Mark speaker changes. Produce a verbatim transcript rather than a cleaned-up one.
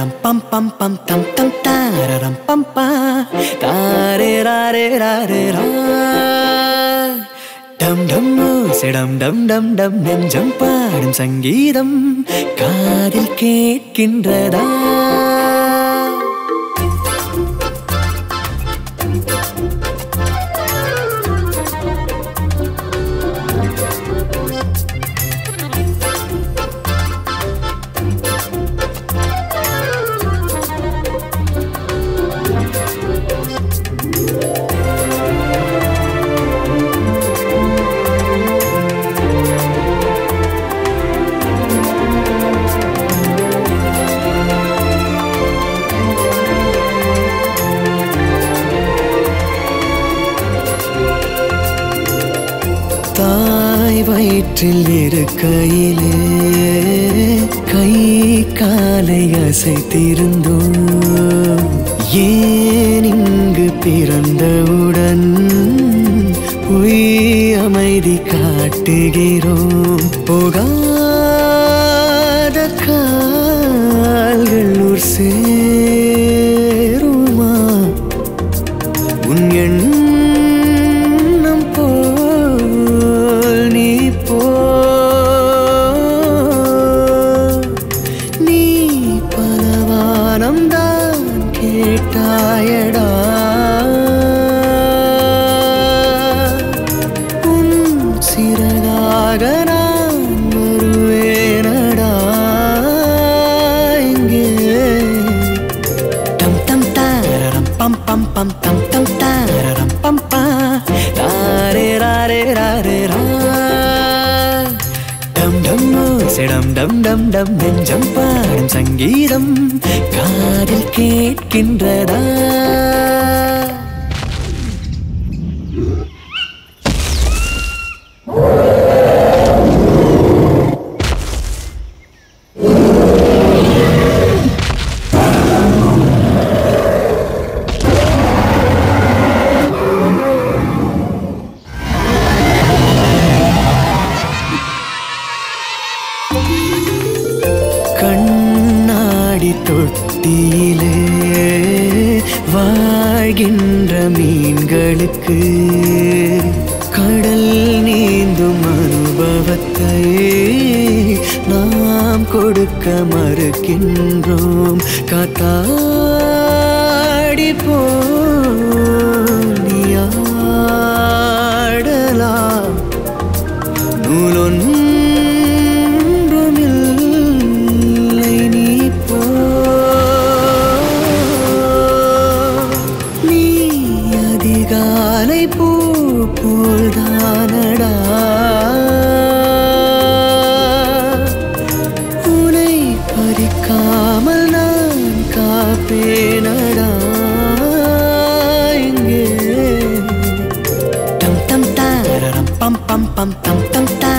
Speaker 1: tararam pam pam pam tam tam tararam pam pa tare rare rare ra dum dum sedam dum dum dum nenjam paadum sangeedam kaadil ketkindrada தாய் வயிற்றில் இருக்கையிலே கை காலை அசைத்திருந்தோம் ஏன் இங்கு பிறந்தவுடன் பொய் அமைதி காட்டுகிறோம் போகாத கால்கள் ஊர் சேருமா உன் எண்ணம் கேட்டாயடா உன் சிறகாக நான் வருவேனடா இங்கே டம் டம் தாரரம் பம் பம் பம் தம் தம் தாரரம் பம் பா ராரே ராரே ராரே ரா டம் டம் செடம் டம் டம் டம் நெஞ்சம் பாடும் சங்கீதம் காதில் கேட்கின்றதா கண்ணாடி தொட்டியிலே வாழ்கின்ற மீன்களுக்கு கடல் நீந்தும் அனுபவத்தை நாம் கொடுக்க மறுக்கின்றோம் காத்தாடி போனியாடலாம் நூலொன் காலை பூ போல்தானடா உனை பறிக்காமல் நான் காப்பேனடா இங்கே டம் டம் தாரரம் பம் பம் பம் தம் தம் தா